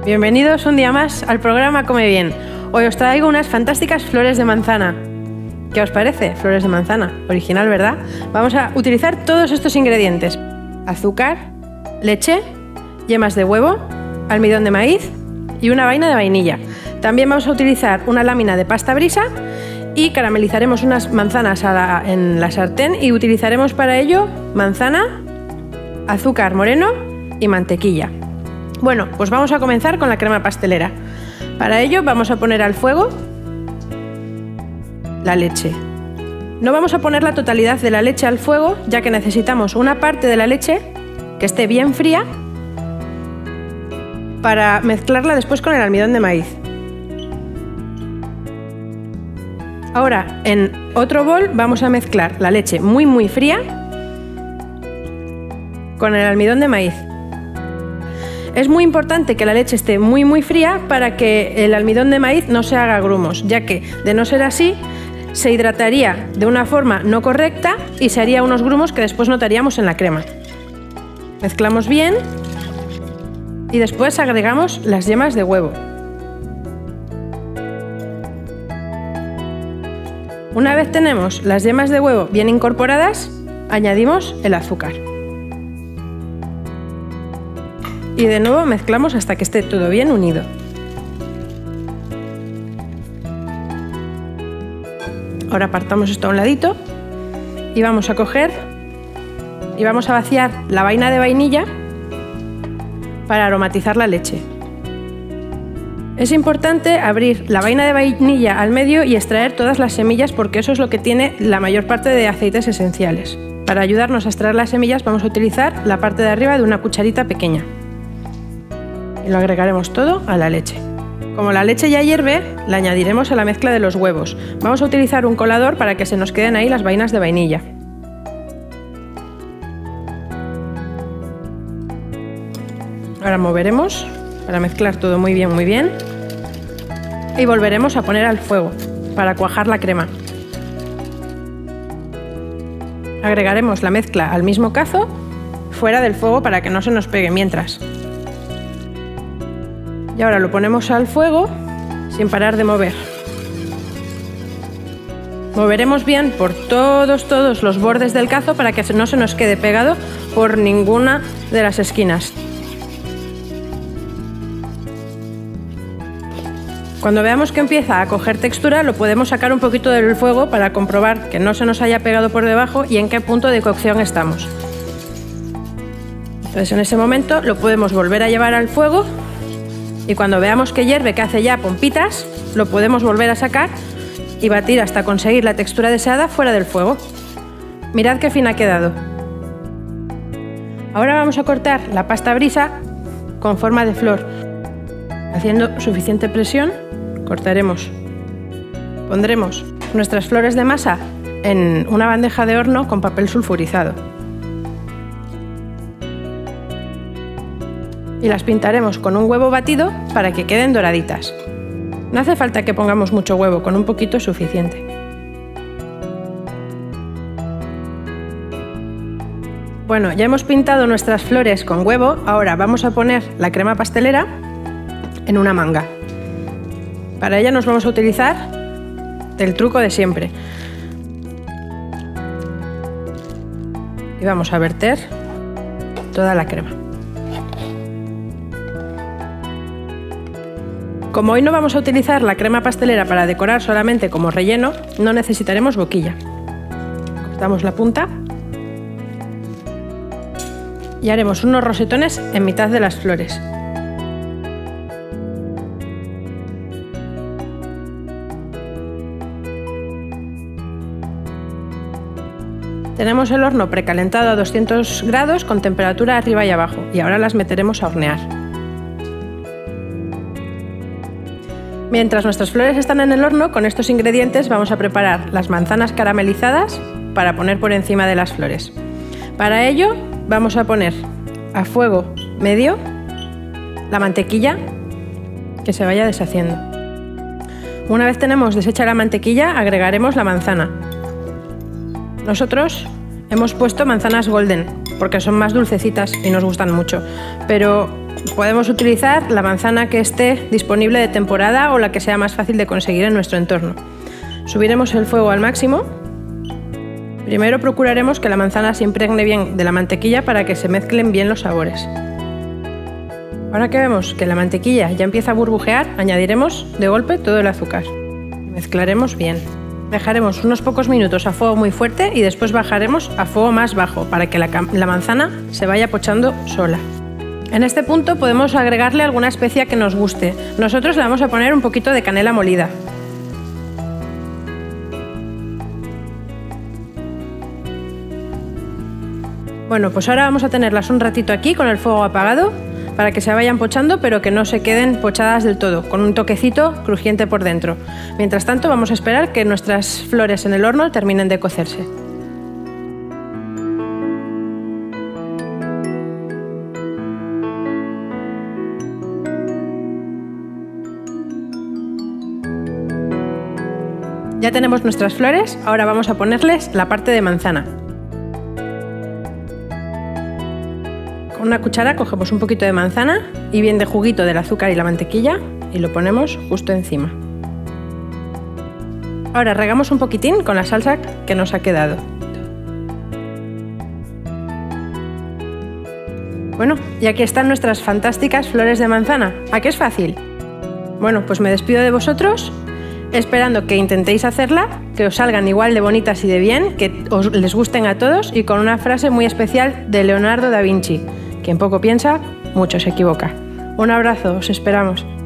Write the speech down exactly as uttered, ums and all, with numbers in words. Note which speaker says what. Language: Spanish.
Speaker 1: Bienvenidos un día más al programa Come Bien. Hoy os traigo unas fantásticas flores de manzana. ¿Qué os parece? Flores de manzana, original, ¿verdad? Vamos a utilizar todos estos ingredientes: azúcar, leche, yemas de huevo, almidón de maíz y una vaina de vainilla. También vamos a utilizar una lámina de pasta brisa y caramelizaremos unas manzanas a la, en la sartén y utilizaremos para ello manzana, azúcar moreno y mantequilla. Bueno, pues vamos a comenzar con la crema pastelera. Para ello vamos a poner al fuego la leche. No vamos a poner la totalidad de la leche al fuego, ya que necesitamos una parte de la leche que esté bien fría para mezclarla después con el almidón de maíz. Ahora, en otro bol vamos a mezclar la leche muy muy fría con el almidón de maíz. Es muy importante que la leche esté muy muy fría para que el almidón de maíz no se haga grumos, ya que de no ser así se hidrataría de una forma no correcta y se haría unos grumos que después notaríamos en la crema. Mezclamos bien y después agregamos las yemas de huevo. Una vez tenemos las yemas de huevo bien incorporadas, añadimos el azúcar. Y de nuevo mezclamos hasta que esté todo bien unido. Ahora apartamos esto a un ladito y vamos a coger y vamos a vaciar la vaina de vainilla para aromatizar la leche. Es importante abrir la vaina de vainilla al medio y extraer todas las semillas, porque eso es lo que tiene la mayor parte de aceites esenciales. Para ayudarnos a extraer las semillas vamos a utilizar la parte de arriba de una cucharita pequeña. Y lo agregaremos todo a la leche. Como la leche ya hierve, la añadiremos a la mezcla de los huevos. Vamos a utilizar un colador para que se nos queden ahí las vainas de vainilla. Ahora moveremos para mezclar todo muy bien, muy bien. Y volveremos a poner al fuego para cuajar la crema. Agregaremos la mezcla al mismo cazo, fuera del fuego para que no se nos pegue mientras. Y ahora lo ponemos al fuego sin parar de mover. Moveremos bien por todos, todos los bordes del cazo para que no se nos quede pegado por ninguna de las esquinas. Cuando veamos que empieza a coger textura, lo podemos sacar un poquito del fuego para comprobar que no se nos haya pegado por debajo y en qué punto de cocción estamos. Entonces, en ese momento lo podemos volver a llevar al fuego. Y cuando veamos que hierve, que hace ya pompitas, lo podemos volver a sacar y batir hasta conseguir la textura deseada fuera del fuego. Mirad qué fina ha quedado. Ahora vamos a cortar la pasta brisa con forma de flor. Haciendo suficiente presión, cortaremos. Pondremos nuestras flores de masa en una bandeja de horno con papel sulfurizado. Y las pintaremos con un huevo batido para que queden doraditas. No hace falta que pongamos mucho huevo, con un poquito es suficiente. Bueno, ya hemos pintado nuestras flores con huevo, ahora vamos a poner la crema pastelera en una manga. Para ella nos vamos a utilizar el truco de siempre. Y vamos a verter toda la crema. Como hoy no vamos a utilizar la crema pastelera para decorar, solamente como relleno, no necesitaremos boquilla. Cortamos la punta y haremos unos rosetones en mitad de las flores. Tenemos el horno precalentado a doscientos grados con temperatura arriba y abajo y ahora las meteremos a hornear. Mientras nuestras flores están en el horno, con estos ingredientes vamos a preparar las manzanas caramelizadas para poner por encima de las flores. Para ello vamos a poner a fuego medio la mantequilla que se vaya deshaciendo. Una vez tenemos deshecha la mantequilla, agregaremos la manzana. Nosotros Hemos puesto manzanas golden porque son más dulcecitas y nos gustan mucho, pero podemos utilizar la manzana que esté disponible de temporada o la que sea más fácil de conseguir en nuestro entorno. Subiremos el fuego al máximo. Primero procuraremos que la manzana se impregne bien de la mantequilla para que se mezclen bien los sabores. Ahora que vemos que la mantequilla ya empieza a burbujear, añadiremos de golpe todo el azúcar. Mezclaremos bien. Dejaremos unos pocos minutos a fuego muy fuerte y después bajaremos a fuego más bajo para que la, la manzana se vaya pochando sola. En este punto podemos agregarle alguna especia que nos guste. Nosotros le vamos a poner un poquito de canela molida. Bueno, pues ahora vamos a tenerlas un ratito aquí con el fuego apagado para que se vayan pochando, pero que no se queden pochadas del todo, con un toquecito crujiente por dentro. Mientras tanto, vamos a esperar que nuestras flores en el horno terminen de cocerse. Ya tenemos nuestras flores, ahora vamos a ponerles la parte de manzana. Con una cuchara cogemos un poquito de manzana y bien de juguito del azúcar y la mantequilla y lo ponemos justo encima. Ahora regamos un poquitín con la salsa que nos ha quedado. Bueno, y aquí están nuestras fantásticas flores de manzana. ¿A qué es fácil? Bueno, pues me despido de vosotros, esperando que intentéis hacerla, que os salgan igual de bonitas y de bien, que os les gusten a todos y con una frase muy especial de Leonardo da Vinci: quien poco piensa, mucho se equivoca. Un abrazo, os esperamos.